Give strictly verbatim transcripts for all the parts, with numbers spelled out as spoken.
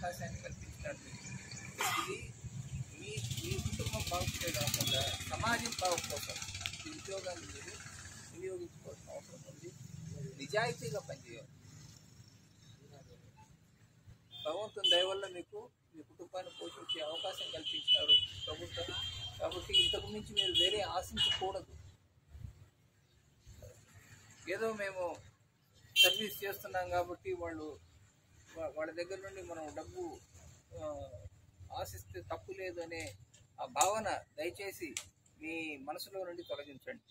అవకాశాన్ని కల్పించినట్టు ఇది మీ మీ కుటుంబం బాగుంటే కాకుండా సమాజం బాగు కోసం ఈ ఉద్యోగాన్ని మీరు వినియోగించుకోవాల్సిన అవసరం ఉంది. నిజాయితీగా పనిచేయాలి. భగవంతుని దయ వల్ల మీకు మీ కుటుంబాన్ని పోషించే అవకాశం కల్పించినారు ప్రభుత్వం. కాబట్టి ఇంతకు మించి మీరు వేరే ఆశించకూడదు. ఏదో మేము సర్వీస్ చేస్తున్నాం కాబట్టి వాళ్ళు వాళ్ళ దగ్గర నుండి మనం డబ్బు ఆశిస్తే తప్పు లేదు అనే ఆ భావన దయచేసి మీ మనసులో నుండి తొలగించండి.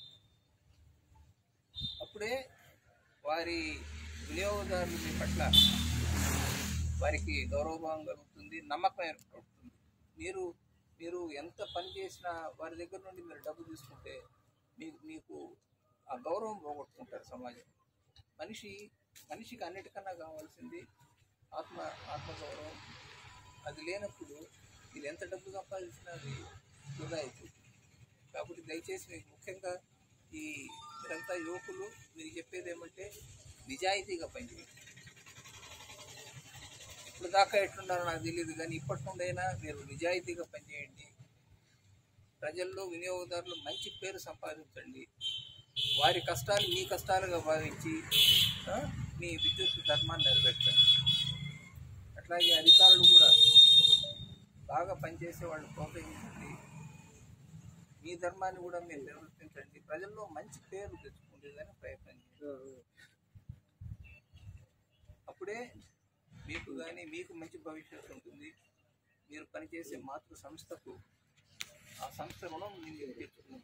అప్పుడే వారి వినియోగదారుల మీ పట్ల వారికి గౌరవభావం కలుగుతుంది, నమ్మకం ఏర్పడుతుంది. మీరు మీరు ఎంత పని చేసినా వారి దగ్గర నుండి మీరు డబ్బు తీసుకుంటే మీకు మీకు ఆ గౌరవం పోగొట్టుకుంటారు సమాజం. మనిషి మనిషికి అన్నిటికన్నా కావాల్సింది ఆత్మ ఆత్మగౌరవం. అది లేనప్పుడు మీరు ఎంత డబ్బు సంపాదించినా అది వృధా అయిపోతుంది. కాబట్టి దయచేసి మీకు ముఖ్యంగా ఈ మీరంతా యువకులు మీరు చెప్పేది ఏమంటే నిజాయితీగా పనిచేయండి. ఇప్పుడు దాకా ఎట్లున్నారో నాకు తెలియదు, కానీ ఇప్పటి నుండైనా మీరు నిజాయితీగా పనిచేయండి. ప్రజల్లో వినియోగదారులు మంచి పేరు సంపాదించండి. వారి కష్టాలు మీ కష్టాలుగా భావించి మీ విద్యుత్ ధర్మాన్ని నెరవేర్చండి. అట్లాగే అధికారులు కూడా బాగా పనిచేసే వాళ్ళు ప్రోత్సహించండి. మీ ధర్మాన్ని కూడా మీరు నిర్వర్తించండి. ప్రజల్లో మంచి పేరు తెచ్చుకుంటేదని ప్రయత్నం చేయండి. అప్పుడే మీకు కానీ మీకు మంచి భవిష్యత్తు ఉంటుంది. మీరు పనిచేసే మాతృ సంస్థకు ఆ సంస్థ రుణం మీరు తెచ్చుకుంటుంది.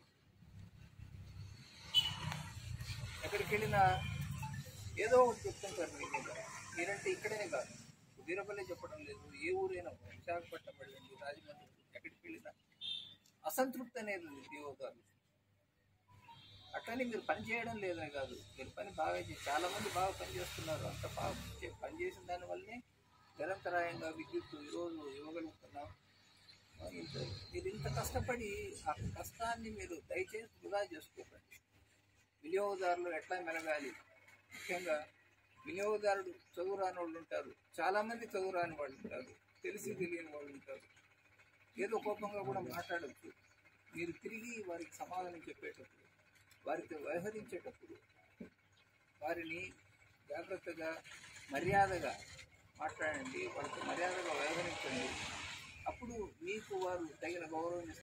ఎక్కడికి వెళ్ళినా ఏదో ఒకటి చెప్తుంటారు మీ మీద. మీరంటే ఇక్కడనే కాదు, వీరపల్లి చెప్పడం లేదు, ఏ ఊరైనా విశాఖపట్నం వెళ్ళండి, రాజమండ్రి, ఎక్కడికి వెళ్ళినా అసంతృప్తి అనేది ఉంది ఉద్యోగాలు. అట్లనే మీరు పని చేయడం లేదని కాదు, మీరు పని బాగా చేసి చాలామంది బాగా పనిచేస్తున్నారు. అంత బాగా పనిచేసిన దానివల్లనే నిరంతరాయంగా విద్యుత్ ఈరోజు ఇవ్వగలుగుతున్నాం. ఇంత మీరు ఇంత కష్టపడి ఆ కష్టాన్ని మీరు దయచేసి వృధా చేసుకోకండి. వినియోగదారులు ఎట్లా మెలగాలి, ముఖ్యంగా వినియోగదారుడు చదువు రాని వాళ్ళు ఉంటారు, చాలామంది చదువు రాని వాళ్ళు ఉంటారు, తెలిసి తెలియని వాళ్ళు ఉంటారు. ఏదో కోపంగా కూడా మాట్లాడచ్చు. మీరు తిరిగి వారికి సమాధానం చెప్పేటప్పుడు, వారితో వ్యవహరించేటప్పుడు వారిని జాగ్రత్తగా మర్యాదగా మాట్లాడండి, వారితో మర్యాదగా వ్యవహరించండి. అప్పుడు మీకు వారు తగిన గౌరవం